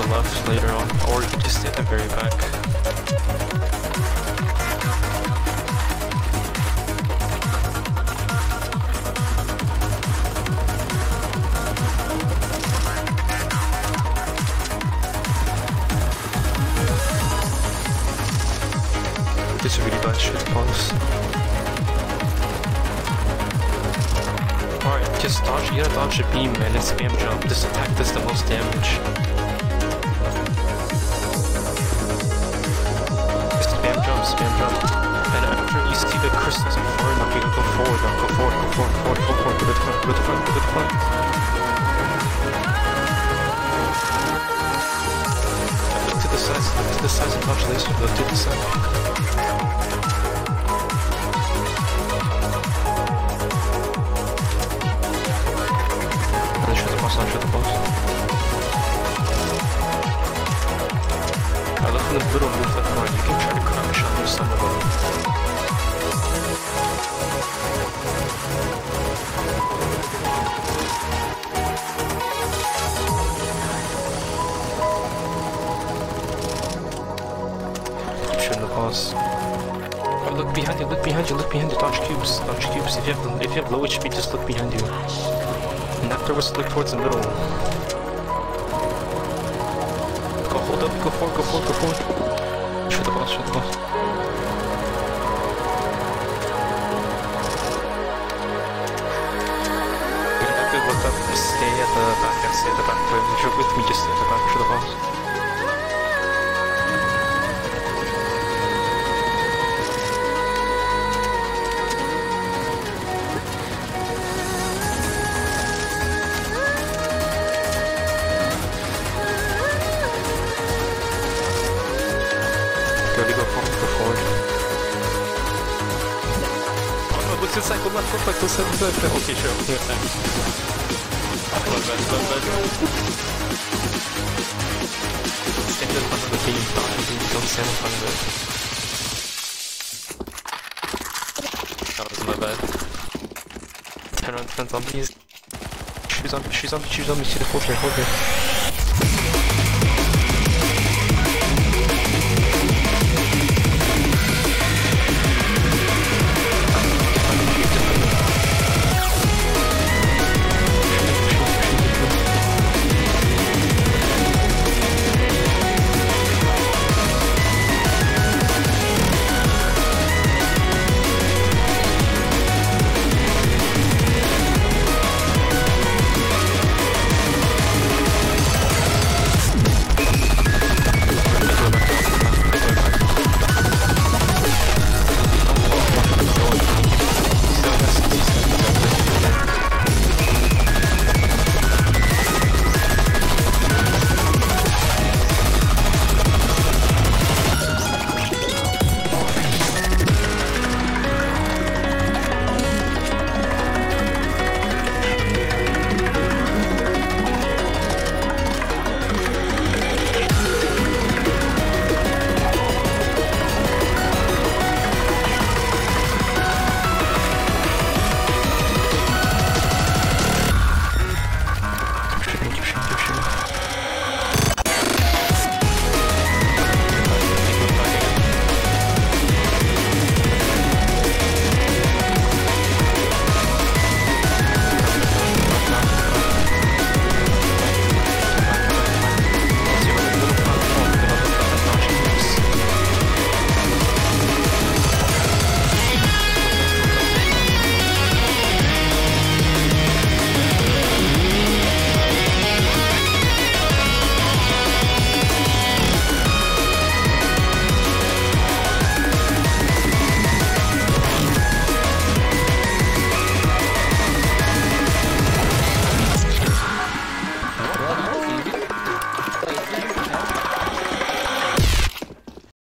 left later on, or just stay at the very back. This is really bad shit, pause. Alright, just dodge, you gotta dodge the beam and then spam jump. This attack does the most damage. Just spam jump. And after you see the crystals in forward, now you can go forward, go forward, go to the front. Look to the sides and dodge laser, look to the side. Shoot the boss. I look in the middle, move left right. You can try to crouch under some of them. Keep shooting the boss. Oh, look behind you, dodge cubes. If you have low HP, just look behind you. And afterwards, look towards the middle. Go hold up, go forward. Shoot the boss. You have to look up, stay at the back, If you're with me, just stay at the back for the boss. Inside, go left, go left. Okay, sure, here, thanks. Love that. Stand in front of the beam, don't stand in front of it. That was my bad. Turn on zombies. Shoot zombies, see the hold here.